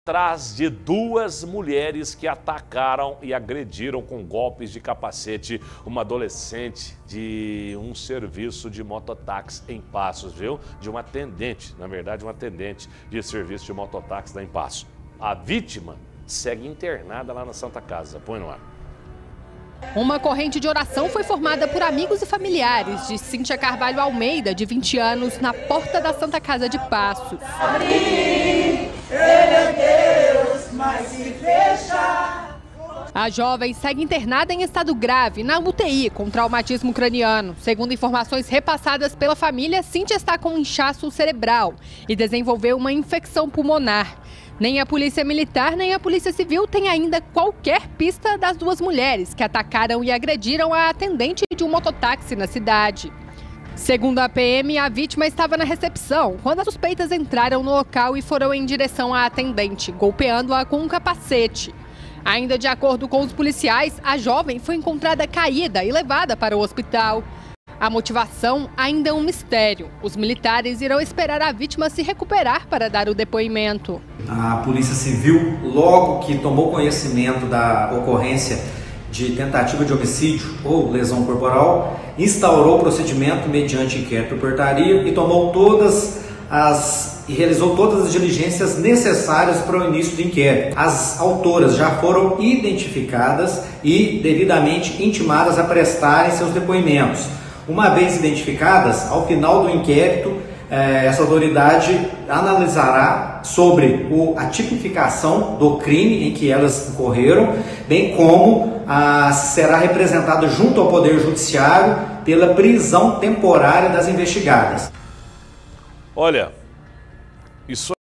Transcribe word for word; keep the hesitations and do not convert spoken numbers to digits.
atrás de duas mulheres que atacaram e agrediram com golpes de capacete uma adolescente de um serviço de mototáxi em Passos, viu? De uma atendente, na verdade uma atendente de serviço de mototáxi lá em Passos. A vítima segue internada lá na Santa Casa. Põe no ar. Uma corrente de oração foi formada por amigos e familiares de Cíntia Carvalho Almeida, de vinte anos, na porta da Santa Casa de Passos. Ele é Deus, mas se fecha. A jovem segue internada em estado grave na U T I com traumatismo craniano. Segundo informações repassadas pela família, Cíntia está com um inchaço cerebral e desenvolveu uma infecção pulmonar. Nem a Polícia Militar nem a Polícia Civil têm ainda qualquer pista das duas mulheres que atacaram e agrediram a atendente de um mototáxi na cidade. Segundo a P M, a vítima estava na recepção quando as suspeitas entraram no local e foram em direção à atendente, golpeando-a com um capacete. Ainda de acordo com os policiais, a jovem foi encontrada caída e levada para o hospital. A motivação ainda é um mistério. Os militares irão esperar a vítima se recuperar para dar o depoimento. A Polícia Civil, logo que tomou conhecimento da ocorrência de tentativa de homicídio ou lesão corporal, instaurou o procedimento mediante inquérito por portaria e tomou todas as e realizou todas as diligências necessárias para o início do inquérito. As autoras já foram identificadas e devidamente intimadas a prestarem seus depoimentos. Uma vez identificadas, ao final do inquérito, essa autoridade analisará sobre a tipificação do crime em que elas incorreram, bem como a, será representada junto ao Poder Judiciário pela prisão temporária das investigadas. Olha, isso